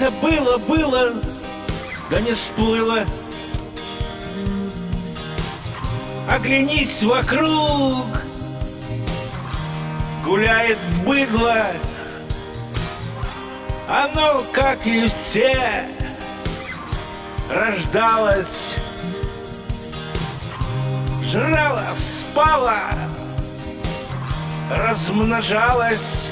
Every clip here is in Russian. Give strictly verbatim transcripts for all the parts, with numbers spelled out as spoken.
Это было, было, да не всплыло. Оглянись вокруг, гуляет быдло. Оно, как и все, рождалось, жрало, спало, размножалось.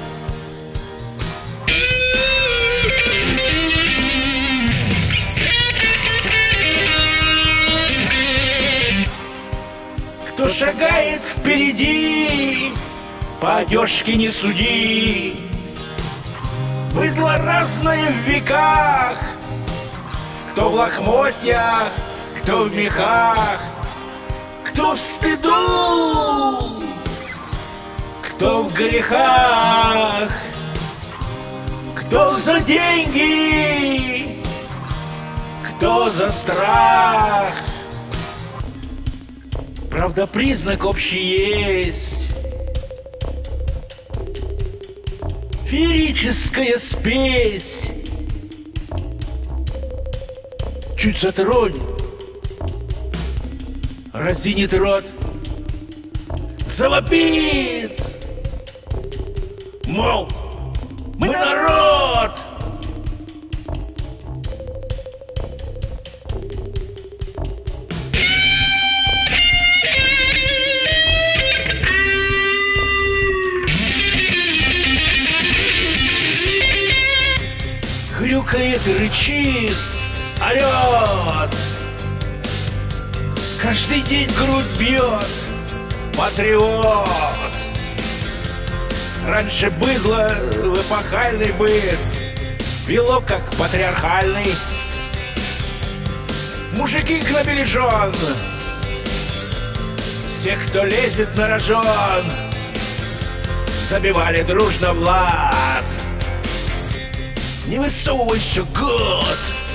Кто шагает впереди, по одежке не суди. Быдло разное в веках, кто в лохмотьях, кто в мехах, кто в стыду, кто в грехах, кто за деньги, кто за страх. Правда, признак общий есть. Феерическая спесь. Чуть затронь, разинет рот, завопит, мол, мы народ. Хрюкает, рычит, орет. Каждый день грудь бьет патриот. Раньше быдло в эпохальный быт вело как патриархальный. Мужики грабили жен, всех, кто лезет на рожон, забивали дружно в лад. Не высовывайся, год!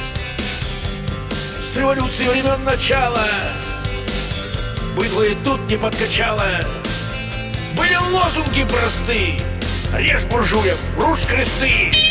С революции времен начала быдло и тут не подкачало. Были лозунги просты: режь буржуев, рушь кресты.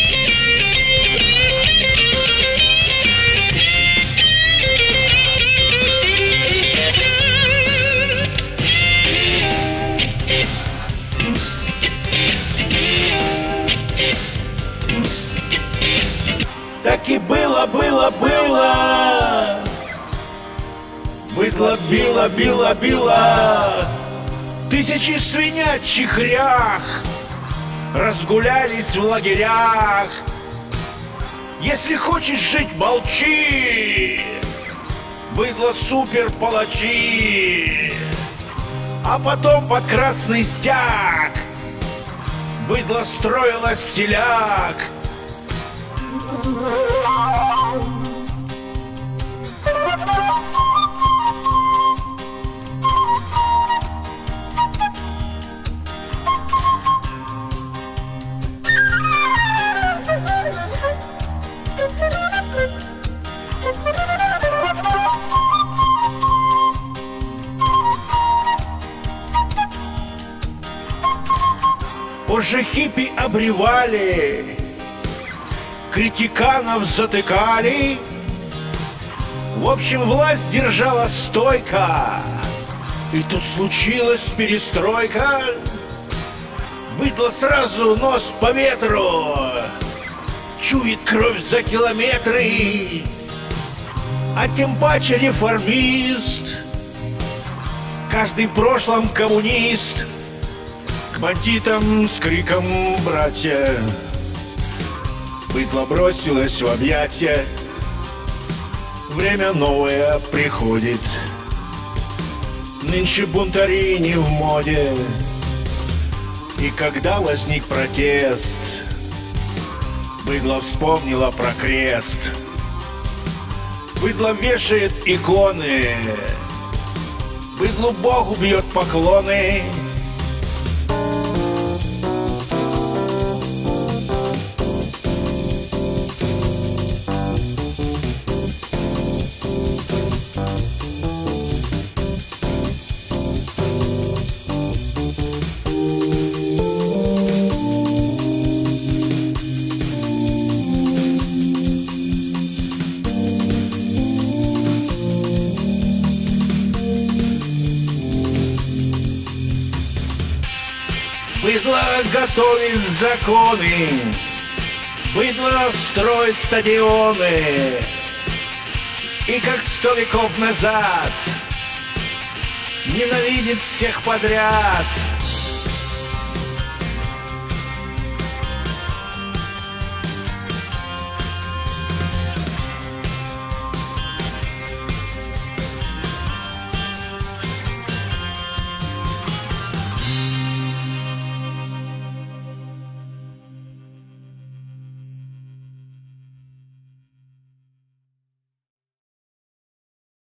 Так и было, было, было. Быдло било, било, било. Тысячи свинячьих рях разгулялись в лагерях. Если хочешь жить, молчи. Быдло супер палачи. А потом под красный стяг быдло строило стиляк. Позже хиппи обревали, критиканов затыкали. В общем, власть держала стойко. И тут случилась перестройка. Быдло сразу нос по ветру, чует кровь за километры. А тем паче реформист, каждый в прошлом коммунист. К бандитам с криком «Братья!» быдло бросилось в объятия. Время новое приходит, нынче бунтари не в моде. И когда возник протест, быдло вспомнило про крест. Быдло вешает иконы, быдлу Богу бьет поклоны. Быдло готовит законы, быдло строит стадионы. И как сто веков назад ненавидит всех подряд.